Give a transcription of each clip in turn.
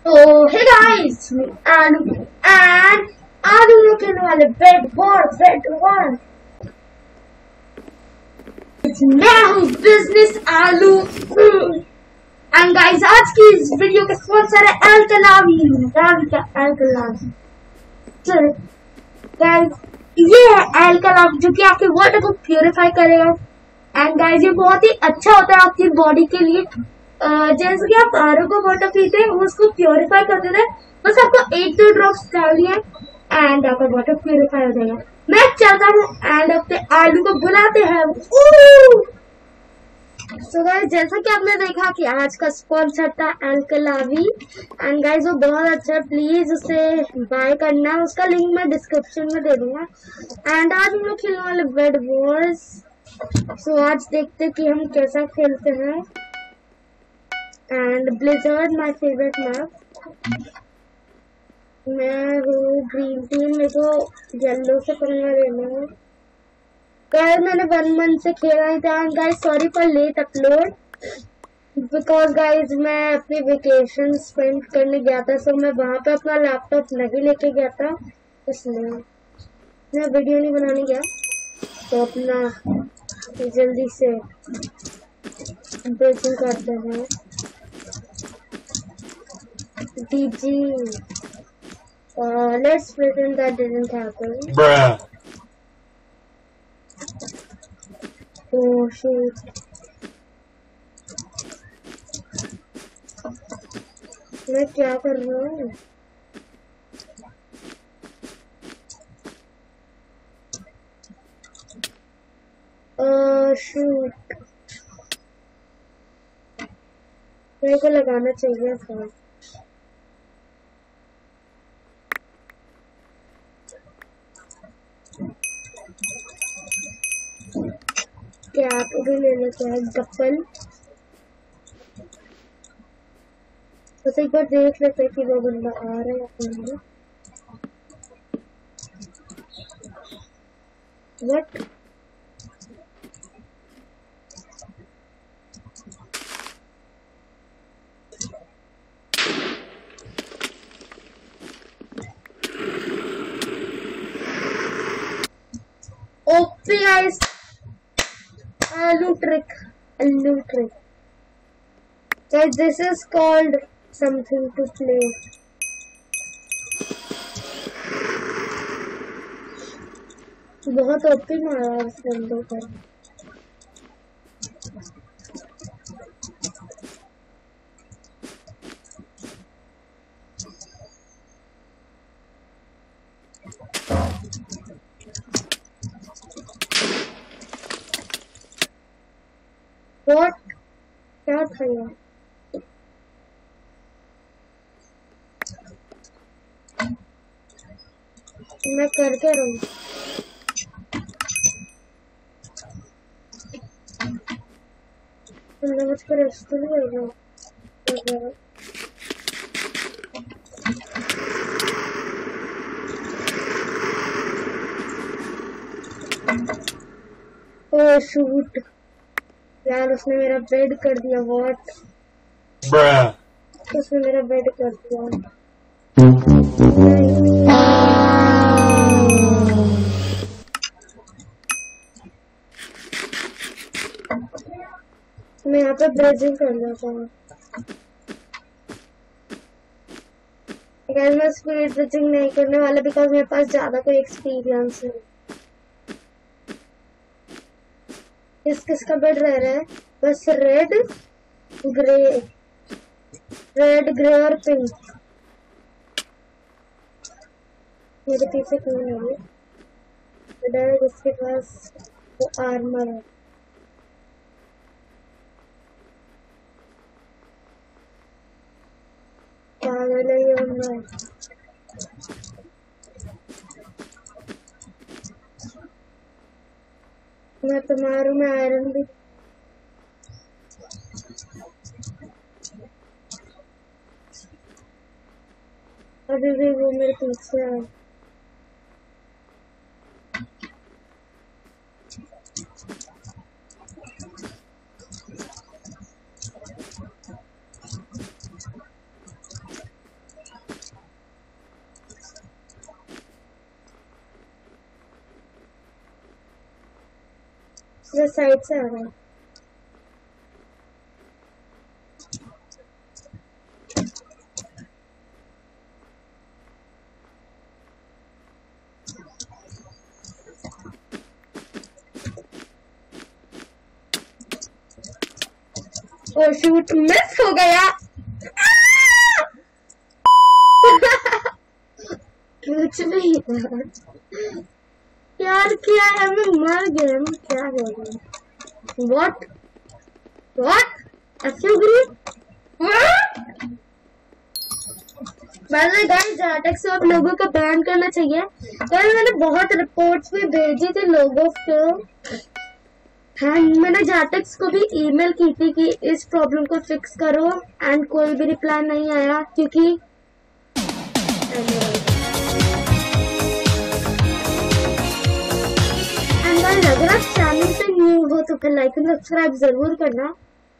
तो hey guys and आज हम लोग खेलने वाले बेड वन। मैं हूँ बिजनेस आलू एंड गाइस आज की इस वीडियो का स्पॉन्सर है अल्कलावी। चलो गाइस ये है अल्कलावी जो कि आपके वाटर को प्यूरिफाई करेगा एंड गाइस ये बहुत ही अच्छा होता है आपकी बॉडी के लिए। जैसे कि आप आरओ को वाटर पीते हैं उसको प्योरीफाई कर देता है। बस आपको 1-2 ड्रॉप्स डालनी है एंड आपका वाटर प्योरीफाई हो जाएगा। मैं चलता हूँ एंड अपने आलू को बुलाते हैं। सो गाइस जैसा कि आपने देखा कि आज का स्पॉन्सर था अल्कलावी एंड गाइस वो बहुत अच्छा है, प्लीज उसे बाय करना। उसका लिंक मैं डिस्क्रिप्शन में दे दूंगा। एंड आज हम लोग खेलने वाले बेड वॉर्स। सो आज देखते कि हम कैसा खेलते हैं। And blizzard my favourite map. मैं हूँ ग्रीन टीम, मेरे को येलो से पंगा लेना है। गाइस मैंने 1 मंथ से खेला ही था। Guys sorry for late upload because guys मैं अपनी वेकेशन स्पेंड करने गया था। सो मैं वहां पे अपना लैपटॉप नहीं लेके गया था, इसलिए मैं वीडियो नहीं बनाने गया। तो अपना जल्दी से ब्रेकिंग करते हैं। DG. Let's pretend that didn't happen. Bruh. Oh shoot. मैं क्या कर रहा हूँ? Shoot. मेरे को लगाना चाहिए था। कैप भी ले लेते हैं, गप्पल। बस एक बार देख लेते हैं कि वो बंदा आ रहा है या नहीं। What? OP guys. Aloo trick. Guys, this is called something to play. बहुत ओपी मारा उस बंदे पर। What? क्या था यार? मैं करके रहूं। तुमने मुझको रेस्ट नहीं होगा। ओह शूट यार, उसने मेरा बेड कर दिया। व्हाट? उसने मेरा बेड कर दिया। मैं यहाँ पे ब्रेजिंग करना चाहूँ। मैं स्पीड ब्रेजिंग नहीं करने वाला बिकॉज मेरे पास ज्यादा कोई एक्सपीरियंस नहीं। किसका बेड रह रहा है? बस रेड ग्रे और पिंक। मेरे पीछे कौन है? जिसके पास वो आर्मर है। पागल है ये बंदा। मैं तुम्हारू में आयरन भी। अभी भी वो मेरे पीछे है। ये साइड से आ रहा है। ओ शूट, मिस हो गया। कुछ नहीं था यार, क्या है, मैं मर गया। मैं क्या बोल रहा हूँ? व्हाट व्हाट एक्चुअली वैसे गाइस जाटेक्स आप लोगों को बैन करना चाहिए। पर मैंने बहुत रिपोर्ट्स भी भेजी थी लोगों को। हाँ, मैंने जाटेक्स को भी ईमेल की थी कि इस प्रॉब्लम को फिक्स करो, एंड कोई भी रिप्लाई नहीं आया क्योंकि एंड अगर आप चैनल पे न्यू हो तो फिर लाइक एंड सब्सक्राइब जरूर करना।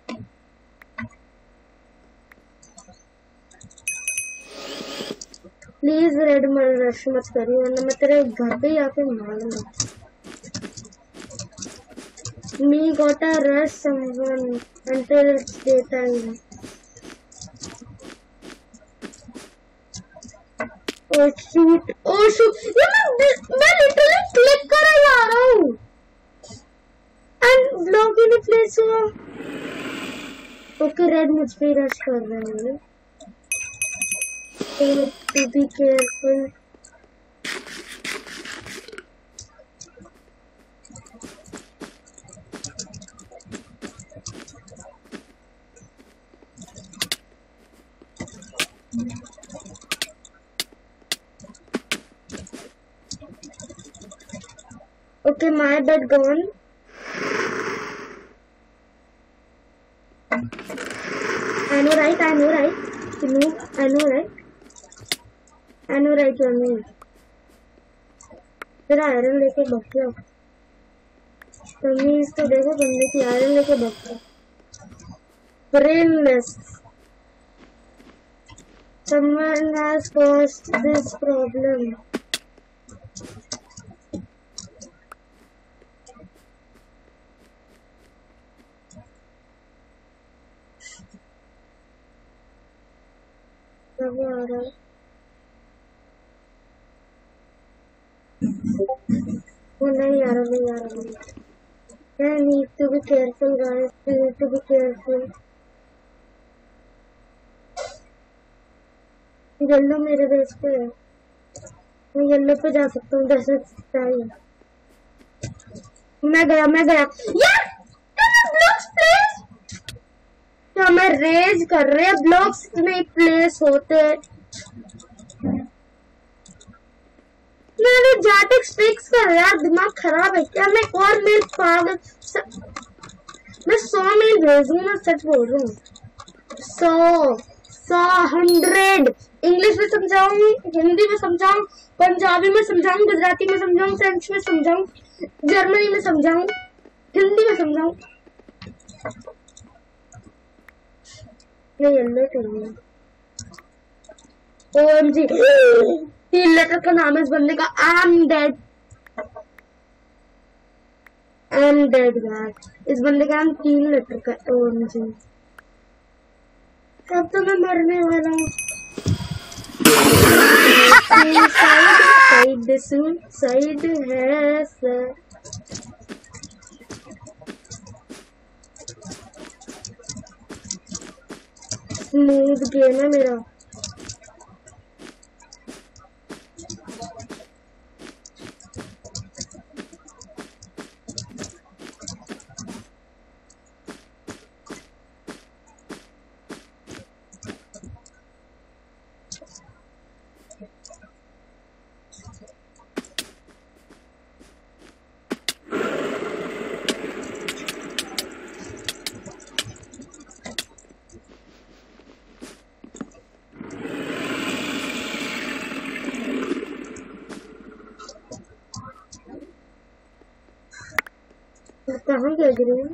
प्लीज रेड रश मत करिए वरना मैं तेरे घर पे आके मारूंगा। Me gotta rush someone until it's daytime. Oh shoot! Oh shoot! ये मैं literally click कर जा रहा हूँ and block ही नहीं place हुआ। Okay, red मुझ पे rush कर रहे हैं। To be careful. Okay, my bed gone. I know right. I know right. Johnny. तेरा आयरन लेके भाग गया। तमीज तो देखो, बंदे की आयरन लेके भाग गया। Brainless. Someone has caused this problem. वो नहीं आ रहा। I need to be careful, guys. I need to be careful. Yellow मेरे बेस पे है, मैं येल्लो पे जा सकता हूँ। जैसे चाहिए मैं गया यार। ब्लॉक्स प्लेस, क्या मैं रेज कर रहे हैं? ब्लॉक्स नहीं प्लेस होते। मैंने जाटेक्स फिक्स कर रहा है, दिमाग खराब है क्या? मैं और मेल पागल, मैं 100 मेल भेजूंगा, मैं सच बोल रहा हूँ। 100 इंग्लिश में समझाऊं, हिंदी में समझाऊं, पंजाबी में समझाऊं, गुजराती में समझाऊं, फ्रेंच में समझाऊं, जर्मनी में समझाऊं, हिंदी में समझाऊं। येलो चाहिए। OMG, 3 लेटर का नाम है इस बंदे का। I'm dead यार। इस बंदे का नाम 3 लेटर का। OMG, अब तो मैं मरने वाला हूँ। साइड है सर। स्मूथ गेम है मेरा। कहाँ गया ग्रीन?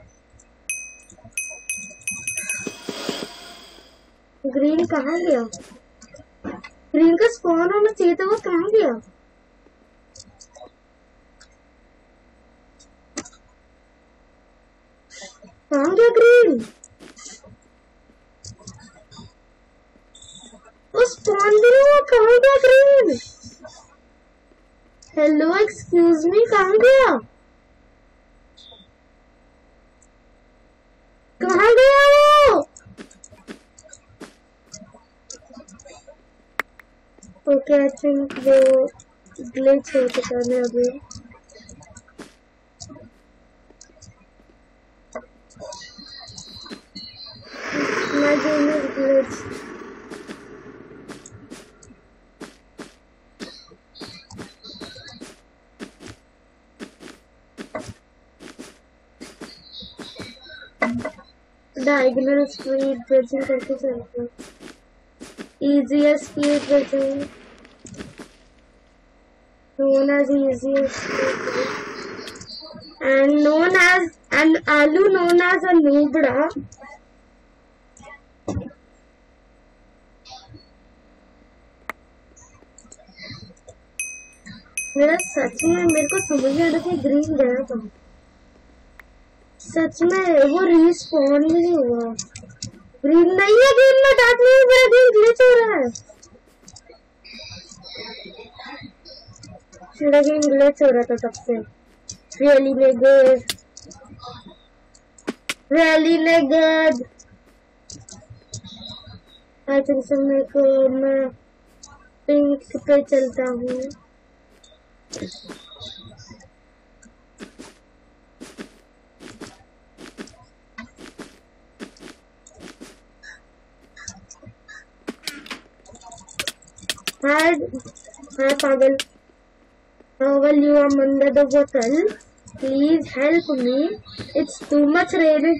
ग्रीन कहाँ गया? ग्रीन का स्पॉन होना चाहिए था, वो कहाँ गया? कहाँ गया ग्रीन? उस स्पॉन भी नहीं हुआ, कहाँ गया ग्रीन? हेलो एक्सक्यूज मी, कहाँ गया? कहाँ गया वो? ओके आई थिंक वो ग्लिच हो चुका है अभी। My game is glitched. Diagonal speed bridging करके चलते हैं। Easiest speed bridging, known as easiest speed bridging, and known as and Alu known as a noobra. मेरा सच में मेरे को समझ नहीं आ रहा कि ग्रीन गया था। सच में वो रिस्पॉन भी नहीं हुआ। ग्रीन नहीं है, ग्रीन में डार्क नहीं है, मेरा ग्रीन ग्लिच हो रहा है। मेरा ग्रीन ग्लिच हो रहा था तब से। Really nagged, really nagged. I think so मेरे को मैं पिंक पे चलता हूँ। Hi पागल, while you are under the bottle, please help me. It's too much raining.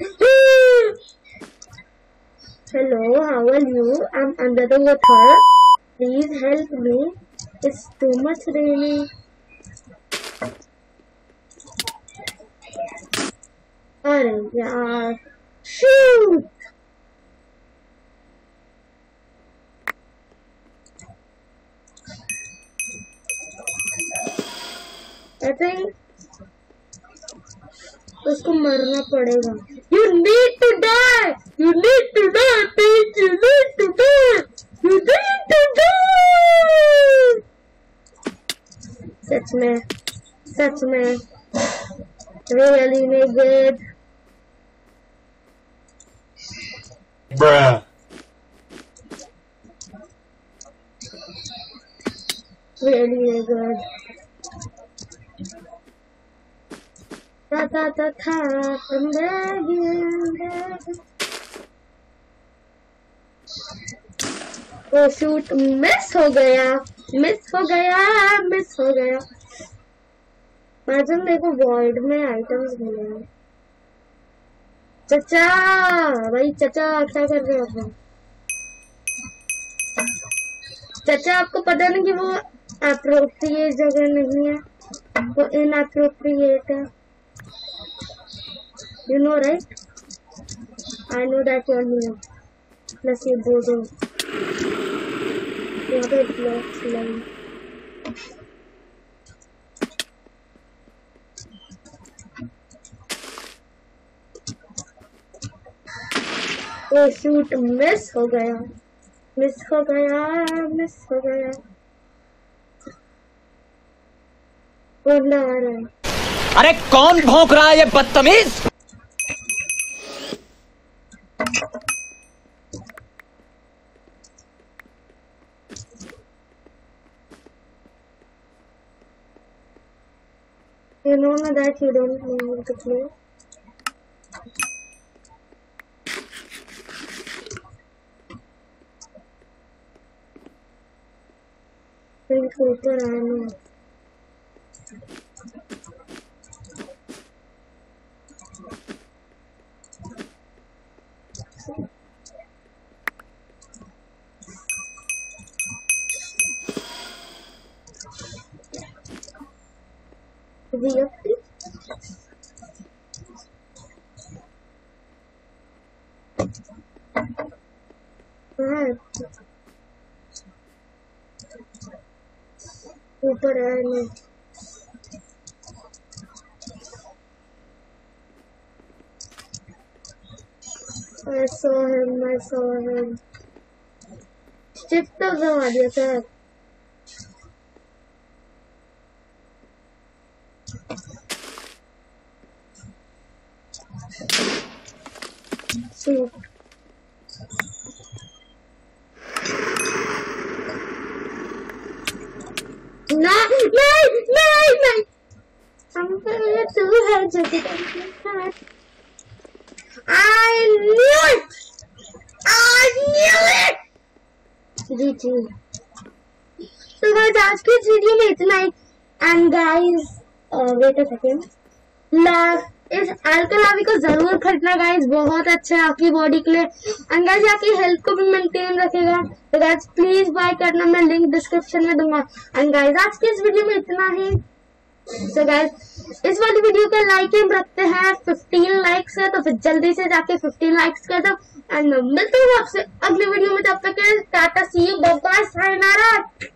Hello, how are you? I'm under the water. Please help me. It's too much raining. अरे यार, shoot! I think उसको मरना पड़ेगा। You need to die. You need to die, Pete. You need to die. You need to die. सच में really needed. Bruh. Really needed. I'm begging. Oh shoot, miss हो गया। माजन देखो void में items मिले हैं। चचा भाई, चचा क्या कर रहे हो? चचा आपको पता नहीं कि वो अप्रोप्रिएट जगह नहीं है, वो इनअप्रोप्रिएट है। You know, right? I know that you know. Plus ये बोलो यहाँ पे blocks line. Oh shoot, miss हो गया। कौन आ रहा है? अरे कौन भौंक रहा है ये बदतमीज? You know that you don't know how to play. Think ऊपर आना। ऊपर आने। I saw him. Stick तो दबा दिया सर। नहीं हम ये तू है जैसे I knew it जी तो गाइस आज की इस वीडियो में इतना ही and guys wait a second इस अल्कलावी को जरूर खरीदना गाइस, बहुत अच्छा है आपकी बॉडी के लिए एंड गाइस आपकी हेल्थ को भी मेंटेन रखेगा। तो गाइस प्लीज बाय करना, मैं लिंक डिस्क्रिप्शन में दूंगा। एंड गाइस आज की इस वीडियो में इतना ही। सो गाइस इस वाली वीडियो का लाइक एम रखते हैं 15 लाइक्स है, तो फिर जल्दी से जाके 15 लाइक्स कर दो एंड मिलते हैं आपसे अगली वीडियो में। तब तक tata see you bye bye sayonara.